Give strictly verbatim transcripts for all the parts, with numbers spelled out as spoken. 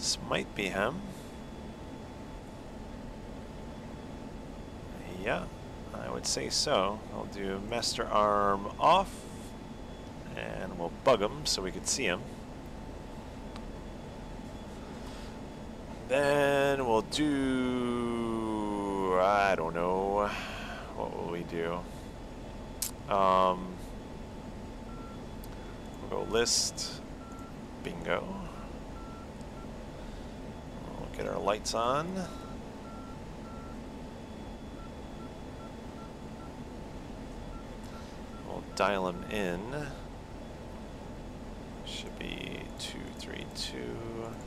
This might be him. Yeah, I would say so. I'll do master arm off, and we'll bug him so we can see him. Then we'll do, I don't know, what will we do? Um, we'll go list, bingo. We'll get our lights on. We'll dial him in. Should be two three two.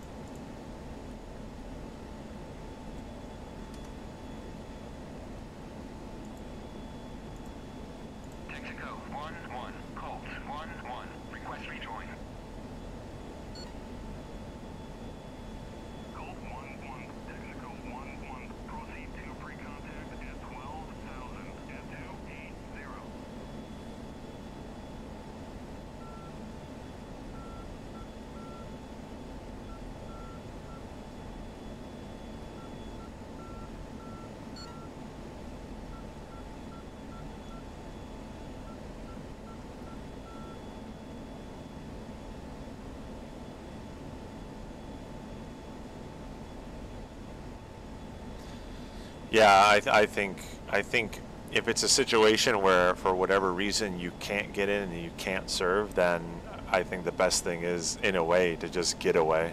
Yeah, I, th I think I think if it's a situation where for whatever reason you can't get in and you can't serve, then I think the best thing is, in a way, to just get away.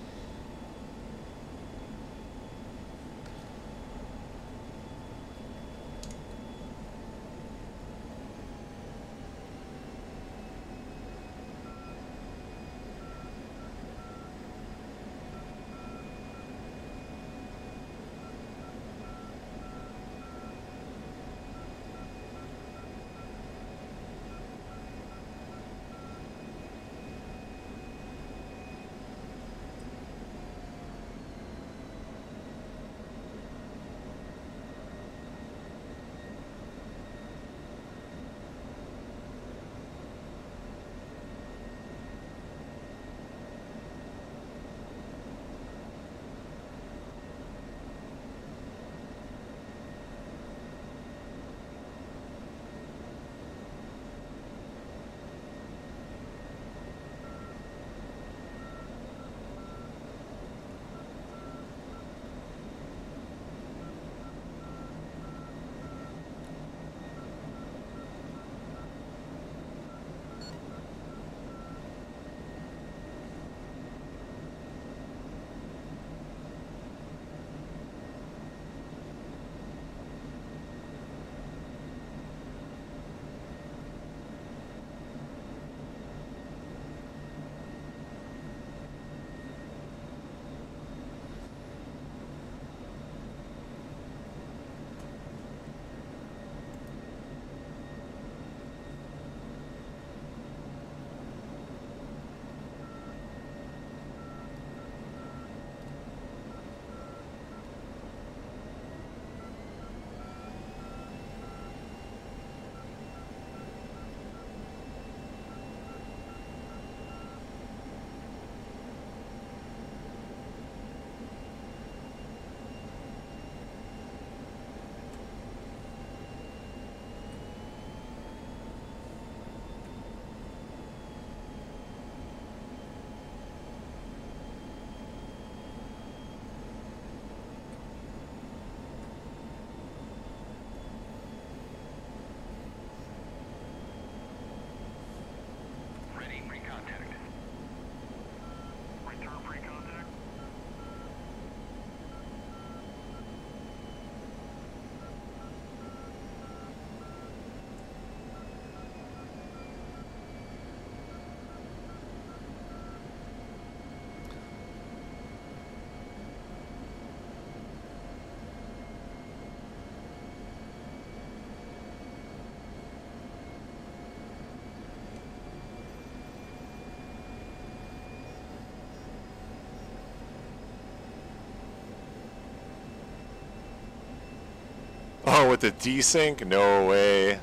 Oh, with the desync? No way.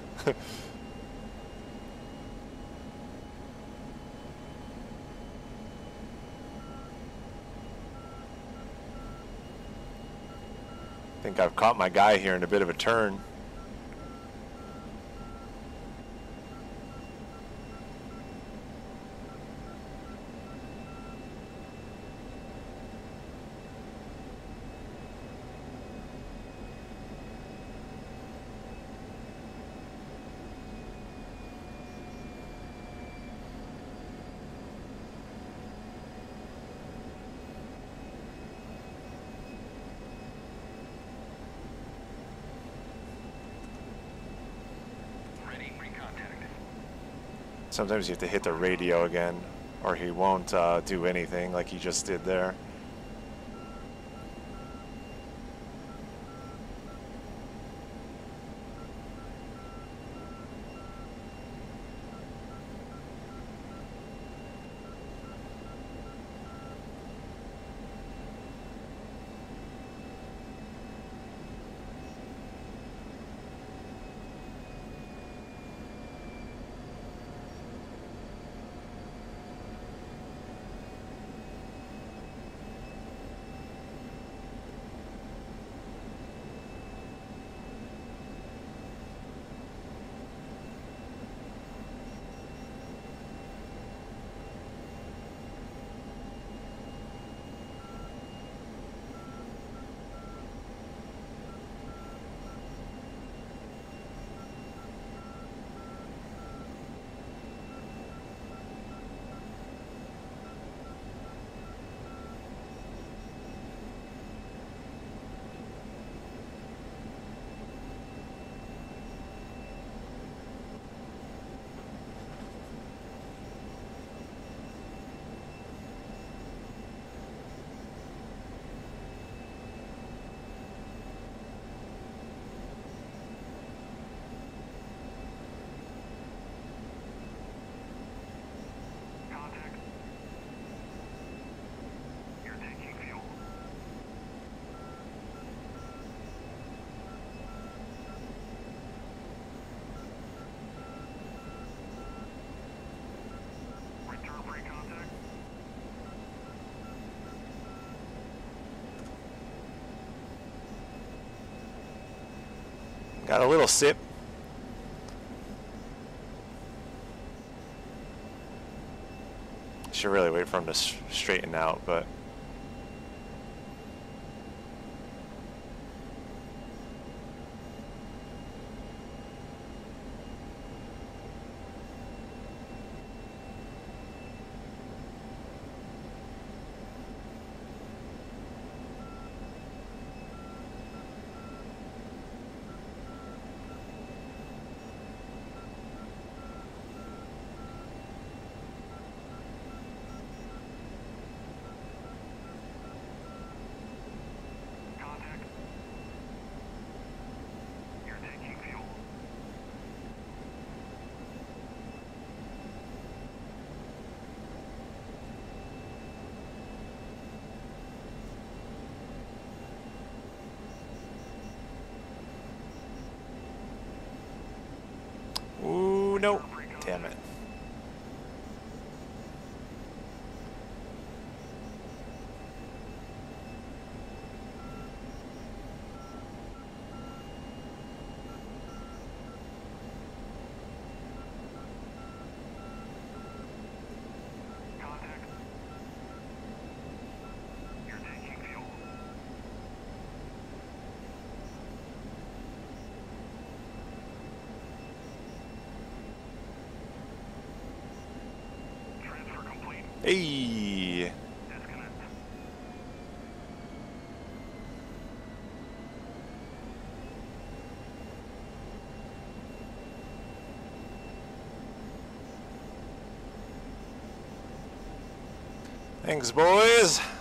I think I've caught my guy here in a bit of a turn. Sometimes you have to hit the radio again, or he won't uh, do anything like he just did there. Got a little sip. Should really wait for him to straighten out, but ooh, no, damn it. Hey. Thanks, boys.